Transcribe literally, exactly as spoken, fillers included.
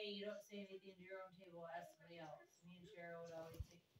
hey, you don't say anything to your own table, ask somebody else. Me and Cheryl would always take